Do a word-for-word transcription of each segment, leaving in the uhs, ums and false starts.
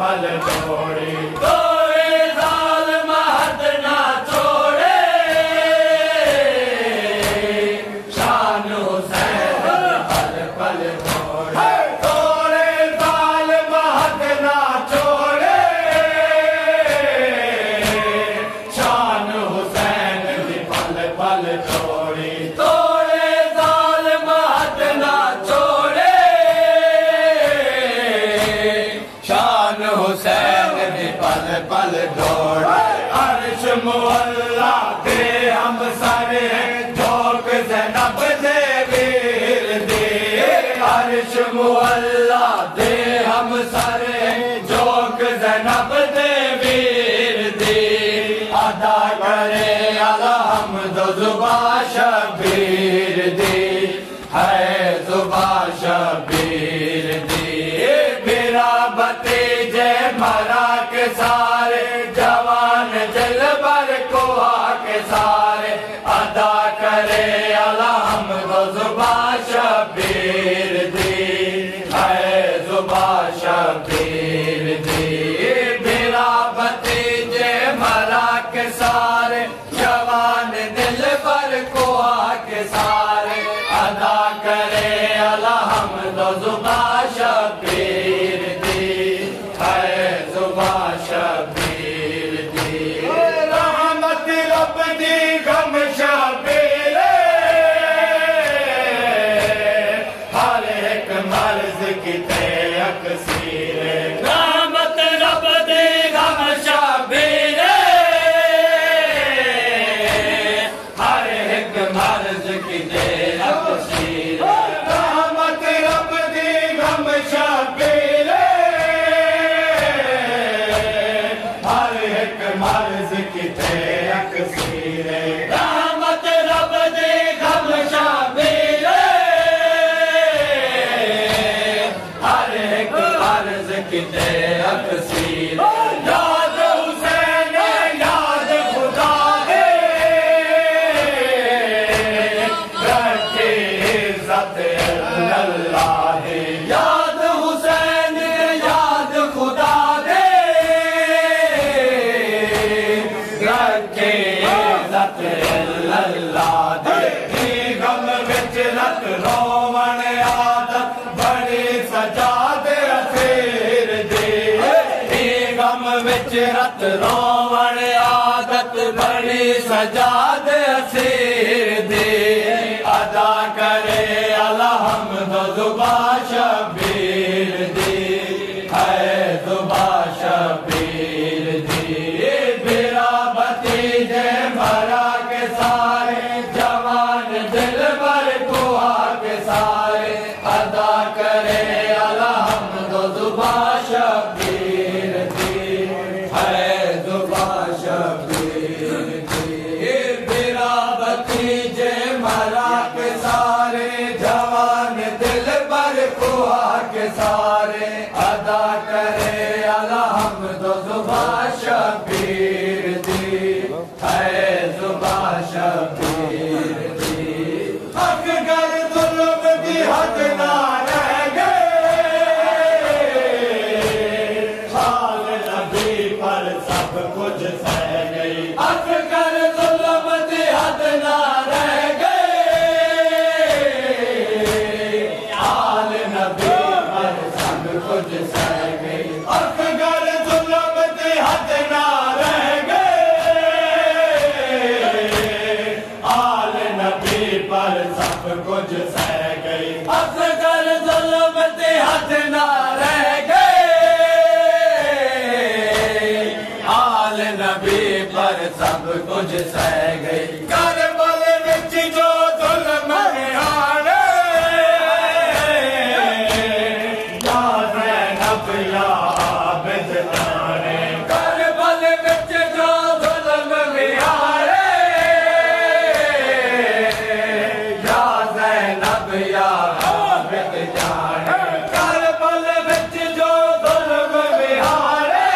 पल तोड़ी तोड़े जालिम हद ना छोड़े शान हुसैन पल पल तोड़े तोड़े जालिम हद ना छोड़े शान हुसैन पल पल तोड़ी तोड़े जालिम हद ना छोड़े शान हुसैन पल पल दौड़े अर्श मुअल्ला दे हम सारे जोक ज़ैनब दे वीर दे अर्श मुअल्ला दे हम सारे जोक ज़ैनब दे वीर दे अदा करे अलहम्द ज़ुबा शबीर दे है ज़ुबा शबीर दे मेरा भतीजे मरा के सारे जवान दिलबर को आके सारे अदा करे अलहम्द ज़ुबा शबीर दे है ज़ुबा शबीर दे मेरा भतीजे मरा के सारे जवान दिलबर को आके सारे अदा करे अलहम्द ज़ुबा शबीर दे है ज़ुबा शबीर दे रहमत रब दी गम शबीर हर एक मर्ज किते अक्सीर रहमत रब दी गम शबीर हर एक मर्ज किते अक्सीर रहमत रब दी गम शबीर हर एक मर्ज किते अक्सीर रहमत रब दी गम शबीर हर एक मर्ज किते अक्सीर याद हुसैन याद खुदा दे रखे इज्जत अल्लाह दे याद हुसैन याद खुदा दे रखे इज्जत अल्लाह दे गम विच रत रोवण आदत बड़ी सजा दे असीर दे गम विच रत रोवण आदत बड़ी सजा दे असीर दे अदा करे अलहम्द ज़ुबा शबीर दे है ज़ुबा शबीर दे मेरा भतीजे मरा के सारे जवान दिलबर को आके सारे अदा करे अलहम्द ज़ुबा शबीर दे है ज़ुबा शबीर दे मेरा भतीजे मरा के सारे जवान दिलबर को आके सारे अदा करे अलहम्द ज़ुबा शबीर दे है ज़ुबा शबीर दे हक कर जुल्म की हद ना रह गए हाल नबी पर सब कुछ सह गई हक कर जुल्म की हद ना रह गए हाल नबी पर सब कुछ सह गई हक कर जुल्म की हद ना रह गए आल नबी पर सब कुछ सह गई असगर जुल्म ते हद ना रह गए आल नबी पर सब कुछ सह गई करबल विच जो जुल्म निहारे या ज़ैनब या आबिद तारे करबल विच जो जुल्म निहारे या ज़ैनब या आबिद जाने करबल विच जो जुल्म निहारे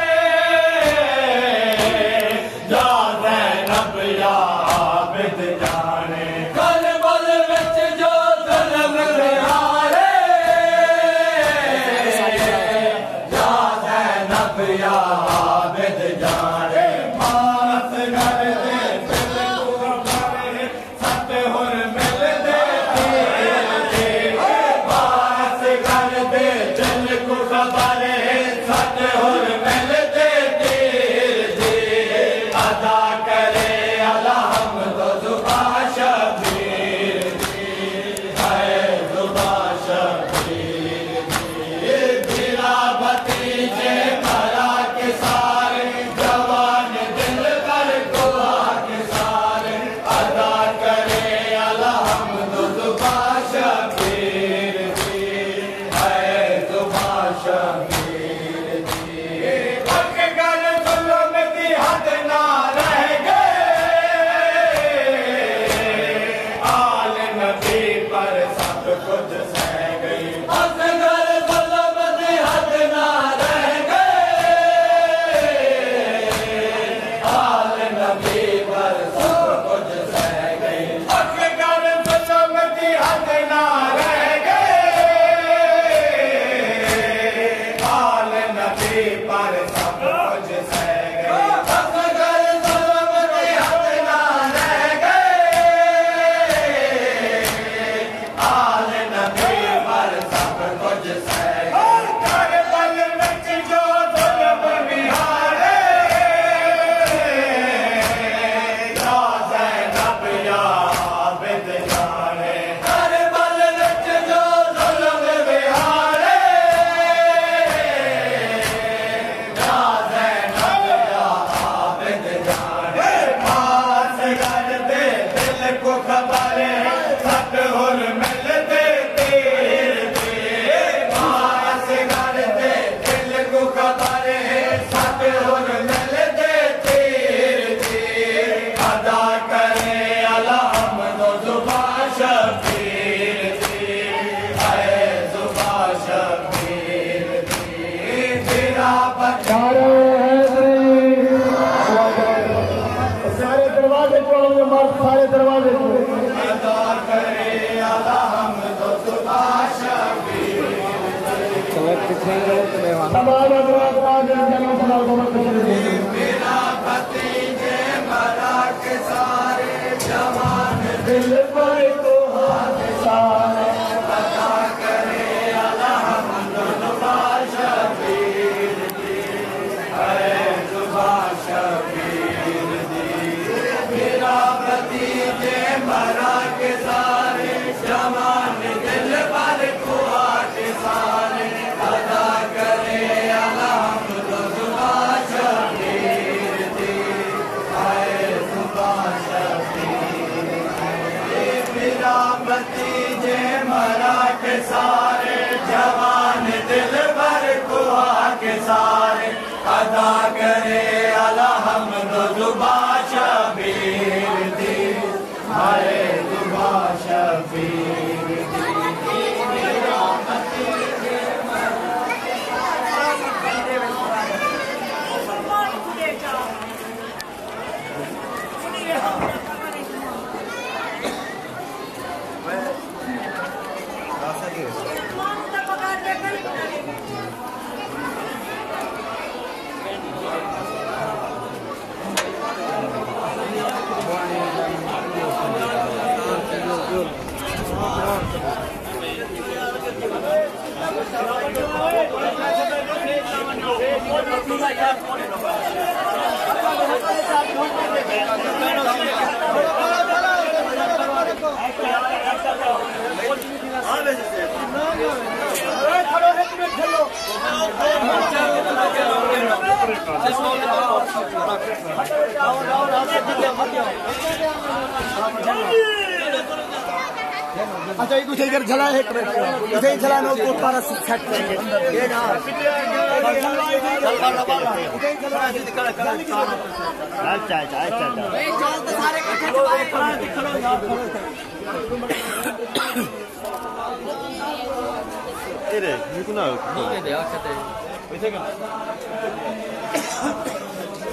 या ज़ैनब या आबिद जाने करबल विच जो जुल्म निहारे या ज़ैनब खबर सत हुर मिलते तीर दी अदा करे अलहम्द जुबा शबीर दी है जुबा शबीर दी बिरा भतीजे भरा के सारे जवान दिल कर गोवा के सारे अदा करे अलहम्द जुबा शबीर दी है जुबा शबीर दी हक कर जुल्म की हद ना रह गए आल नबी पर सब कुछ सह गई हक कर जुल्म की हद ना रह गए आल नबी पर सब कुछ सह गई हक कर जुल्म की हद ना रह गए आल नबी पर सब कुछ सह गई हक कर जुल्म की हद ना रह गए आल नबी पर सब कुछ सह गई करबल विच जो जुल्म विहारे या ज़ैनब या आबिद जाने करबल विच जो जुल्म विहारे या ज़ैनब या आबिद जाने पास कर दे दिल को खबर सत हुर मिलते तीर दी पास कर दे दिल को खबर सत हुर मिलते तीर दी अदा करे अलहम्द जुबा शबीर दी है जुबा शबीर दी तेरा बच्चा सारे दरवाजे खोलोगे मर्द सारे दरवाजे खोलो अदा करे अलहम्द जुबा शबीर तमाम अदराक आज जन्म सलाम कमर कशरी मेरा भतीजे भरा के सारे जवान दिल पर को हाथ सारे अदा करे अलहम्द जुबा शबीर दी है जुबा शबीर दी मेरा भतीजे भरा के सारे जवान दिल पर कुआ के सारे अदा करे अलहम्द जुबा शबीर दी है जुबा शबीर दी मेरा भतीजे भरा के सारे जवान दिल पर कुआ के सारे अदा करे अलहम्द जुबा शबीर दी है जुबा शबीर दी मेरा भतीजे अच्छा एक उसे इधर चला है इसे ही चलाना उसको पारा सेट करेंगे ये ना अच्छा अच्छा अच्छा सारे इरे निकुना